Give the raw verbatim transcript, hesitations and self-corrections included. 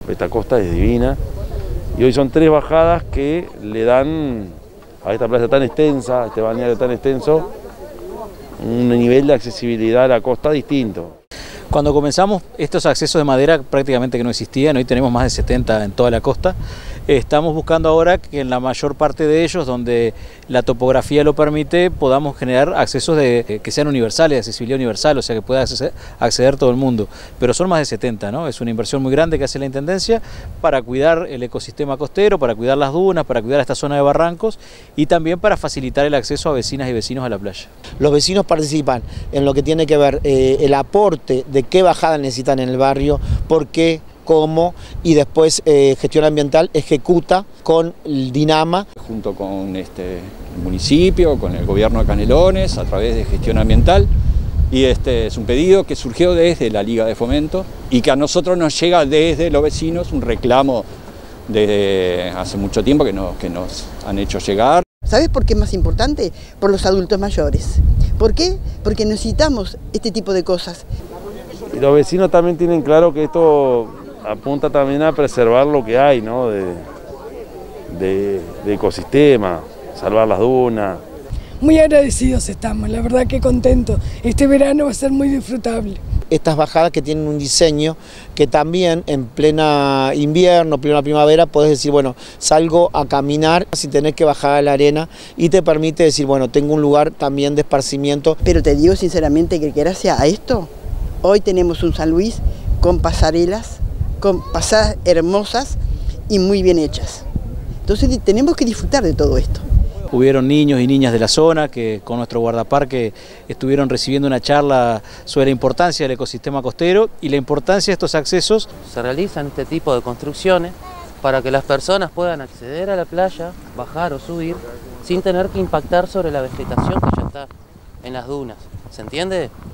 Esta costa es divina y hoy son tres bajadas que le dan a esta playa tan extensa, a este balneario tan extenso, un nivel de accesibilidad a la costa distinto. Cuando comenzamos, estos accesos de madera prácticamente que no existían, hoy tenemos más de setenta en toda la costa. Estamos buscando ahora que en la mayor parte de ellos, donde la topografía lo permite, podamos generar accesos de, que sean universales, de accesibilidad universal, o sea que pueda acceder, acceder todo el mundo. Pero son más de setenta, ¿no? Es una inversión muy grande que hace la Intendencia para cuidar el ecosistema costero, para cuidar las dunas, para cuidar esta zona de barrancos y también para facilitar el acceso a vecinas y vecinos a la playa. Los vecinos participan en lo que tiene que ver eh, el aporte de qué bajada necesitan en el barrio, por qué, cómo, y después eh, gestión ambiental ejecuta con el Dinama. Junto con este, el municipio, con el gobierno de Canelones, a través de gestión ambiental, y este es un pedido que surgió desde la Liga de Fomento y que a nosotros nos llega desde los vecinos, un reclamo desde hace mucho tiempo que nos, que nos han hecho llegar. ¿Sabes por qué es más importante? Por los adultos mayores. ¿Por qué? Porque necesitamos este tipo de cosas. Y los vecinos también tienen claro que esto apunta también a preservar lo que hay, ¿no? de, de, de ecosistema, salvar las dunas. Muy agradecidos estamos, la verdad que contentos. Este verano va a ser muy disfrutable. Estas bajadas que tienen un diseño que también en plena invierno, plena primavera, puedes decir, bueno, salgo a caminar sin tener que bajar a la arena y te permite decir, bueno, tengo un lugar también de esparcimiento. Pero te digo sinceramente que gracias a esto, hoy tenemos un San Luis con pasarelas, con pasadas hermosas y muy bien hechas. Entonces tenemos que disfrutar de todo esto. Hubieron niños y niñas de la zona que con nuestro guardaparque estuvieron recibiendo una charla sobre la importancia del ecosistema costero y la importancia de estos accesos. Se realizan este tipo de construcciones para que las personas puedan acceder a la playa, bajar o subir, sin tener que impactar sobre la vegetación que ya está en las dunas. ¿Se entiende?